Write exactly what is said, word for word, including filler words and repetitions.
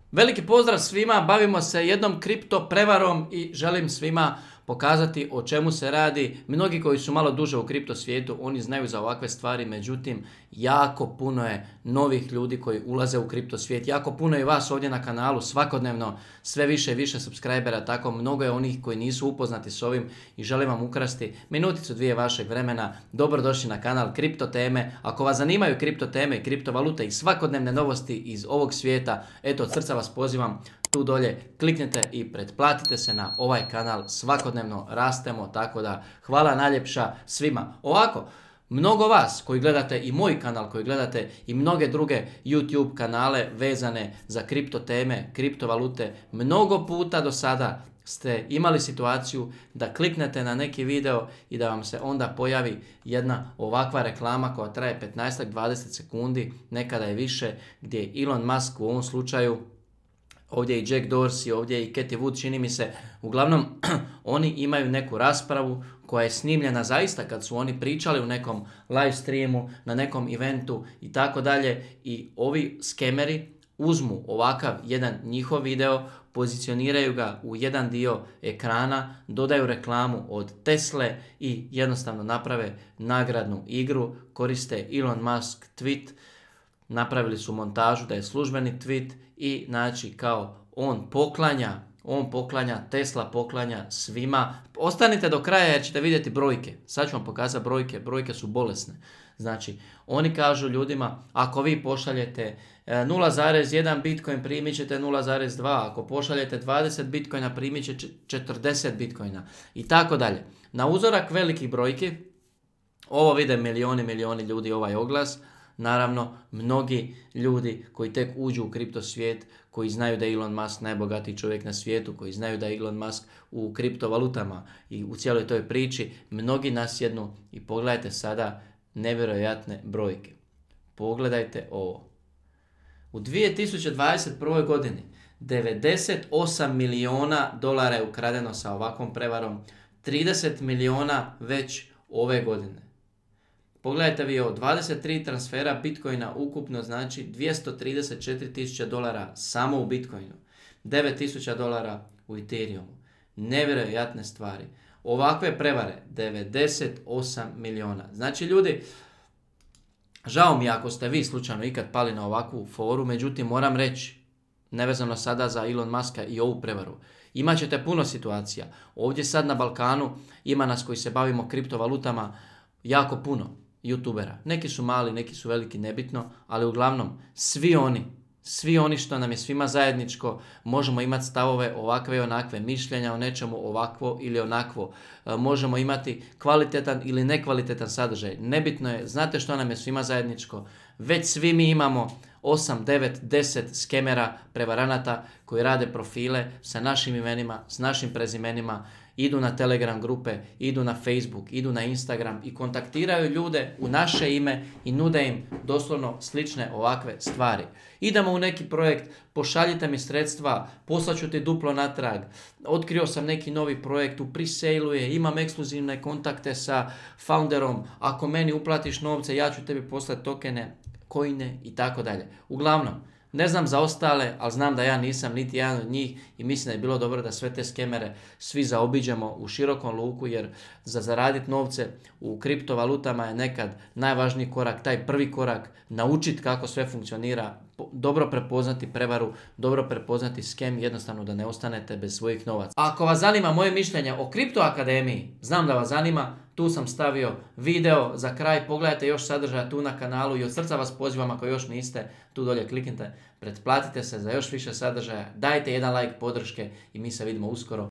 Veliki pozdrav svima, bavimo se jednom kripto prevarom i želim svima pokazati o čemu se radi. Mnogi koji su malo duže u kripto svijetu, oni znaju za ovakve stvari, međutim, jako puno je novih ljudi koji ulaze u kripto svijet. Jako puno je vas ovdje na kanalu, svakodnevno sve više i više subscribera, tako mnogo je onih koji nisu upoznati s ovim i želim vam ukrasti minuticu dvije vašeg vremena. Dobrodošli na kanal Kripto teme. Ako vas zanimaju kripto teme i kriptovalute i svakodnevne novosti iz ovog svijeta, eto, od srca vas pozivam tu dolje, kliknite i pretplatite se na ovaj kanal, svakodnevno rastemo, tako da hvala najljepša svima. Ovako, mnogo vas koji gledate i moj kanal, koji gledate i mnoge druge YouTube kanale vezane za kripto teme, kriptovalute, mnogo puta do sada ste imali situaciju da kliknete na neki video i da vam se onda pojavi jedna ovakva reklama koja traje petnaest do dvadeset sekundi, nekada je više, gdje je Elon Musk u ovom slučaju, ovdje je i Jack Dorsey, ovdje je i Cathie Wood, čini mi se. Uglavnom, oni imaju neku raspravu koja je snimljena zaista kad su oni pričali u nekom live streamu, na nekom eventu i tako dalje. I ovi skemeri uzmu ovakav jedan njihov video, pozicioniraju ga u jedan dio ekrana, dodaju reklamu od Tesle i jednostavno naprave nagradnu igru, koriste Elon Musk tweet, napravili su montažu da je službeni tweet i znači kao on poklanja, on poklanja, Tesla poklanja svima. Ostanite do kraja jer ćete vidjeti brojke. Sad ću vam pokazati brojke, brojke su bolesne. Znači, oni kažu ljudima, ako vi pošaljete nula zarez jedan Bitcoin, primit ćete nula zarez dva, ako pošaljete dvadeset Bitcoina, primit ćete četrdeset Bitcoina i tako dalje. Na uzorak velikih brojki, ovo vide milijoni, milijoni ljudi ovaj oglas. Naravno, mnogi ljudi koji tek uđu u kripto svijet, koji znaju da je Elon Musk najbogatiji čovjek na svijetu, koji znaju da je Elon Musk u kriptovalutama i u cijeloj toj priči, mnogi nasjednu i pogledajte sada nevjerojatne brojke. Pogledajte ovo. U dvije tisuće dvadeset prvoj godini devedeset osam milijuna dolara je ukradeno sa ovakvom prevarom, trideset milijuna već ove godine. Pogledajte vi ovo, dvadeset tri transfera Bitcoina ukupno, znači dvjesto trideset četiri tisuće dolara samo u Bitcoinu, devet tisuća dolara u Ethereumu. Nevjerojatne stvari. Ovakve prevare, devedeset osam milijuna. Znači ljudi, žao mi ako ste vi slučajno ikad pali na ovakvu foru, međutim moram reći, nevezano sada za Elon Muska i ovu prevaru, imat ćete puno situacija. Ovdje sad na Balkanu ima nas koji se bavimo kriptovalutama jako puno YouTubera. Neki su mali, neki su veliki, nebitno, ali uglavnom svi oni, svi oni što nam je svima zajedničko, možemo imati stavove ovakve i onakve, mišljenja o nečemu ovakvo ili onakvo, e, možemo imati kvalitetan ili nekvalitetan sadržaj. Nebitno je, znate što nam je svima zajedničko, već svi mi imamo osam, devet, deset skemera, prevaranata koji rade profile sa našim imenima, s našim prezimenima, idu na Telegram grupe, idu na Facebook, idu na Instagram i kontaktiraju ljude u naše ime i nude im doslovno slične ovakve stvari. Idemo u neki projekt, pošaljite mi sredstva, poslaću ti duplo natrag, otkrio sam neki novi projekt, u pre-sale-u je, imam ekskluzivne kontakte sa founderom, ako meni uplatiš novce, ja ću tebi poslati tokene, coine i tako dalje. Uglavnom, ne znam za ostale, ali znam da ja nisam niti jedan od njih i mislim da je bilo dobro da sve te skemere svi zaobiđemo u širokom luku, jer za zaraditi novce u kriptovalutama je nekad najvažniji korak, taj prvi korak, naučiti kako sve funkcionira, dobro prepoznati prevaru, dobro prepoznati skem, jednostavno da ne ostanete bez svojih novaca. Ako vas zanima moje mišljenje o Kripto Akademiji, znam da vas zanima, tu sam stavio video za kraj, pogledajte još sadržaja tu na kanalu i od srca vas pozivam ako još niste, tu dolje kliknite, pretplatite se za još više sadržaja, dajte jedan like podrške i mi se vidimo uskoro.